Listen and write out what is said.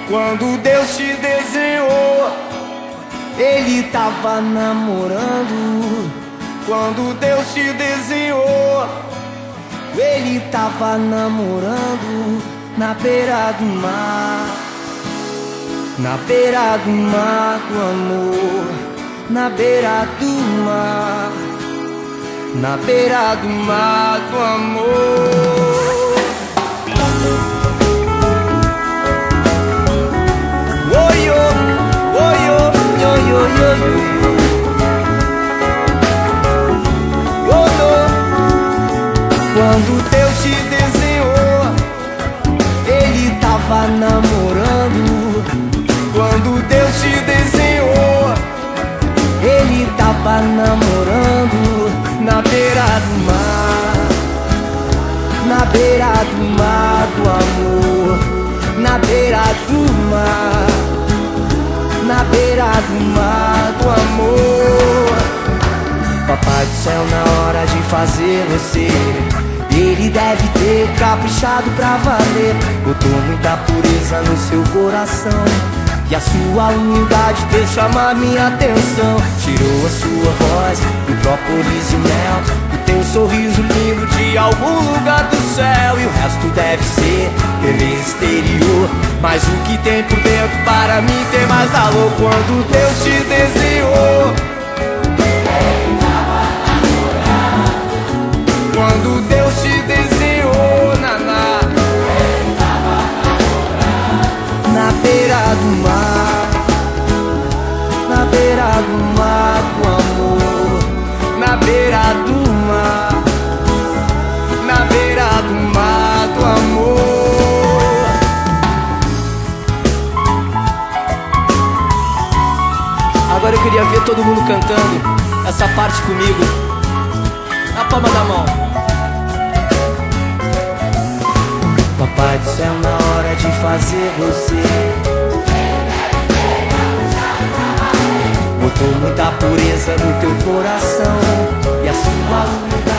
Quando Deus te desenhou, Ele tava namorando. Quando Deus te desenhou, Ele tava namorando na beira do mar. Na beira do mar do amor, na beira do mar, na beira do mar do amor. Oi, oi, oi, oi, oi, oi, oi. Quando Deus te desenhou, Ele tava namorando. Quando Deus te desenhou, Ele tava namorando na beira do mar. Na beira do mar do amor, na beira do mar, na beira do mar do amor. Papai do céu, na hora de fazer você, Ele deve ter caprichado pra valer. Botou muita pureza no seu coração, e a sua humildade fez chamar minha atenção. Tirou a sua voz do própolis e mel, e tem um sorriso lindo de algum lugar do céu. E o resto deve ser beleza exterior, mas o que tem por dentro para mim tem mais valor. Quando Deus te desenhou, quando Deus te desenhou, naná, na beira do mar, na beira do mar do amor, na beira do mar, na beira do mar do amor. Agora eu queria ver todo mundo cantando essa parte comigo, na palma da mão. Papai do céu, na hora de fazer você, botou muita pureza no teu coração, e a sua humildade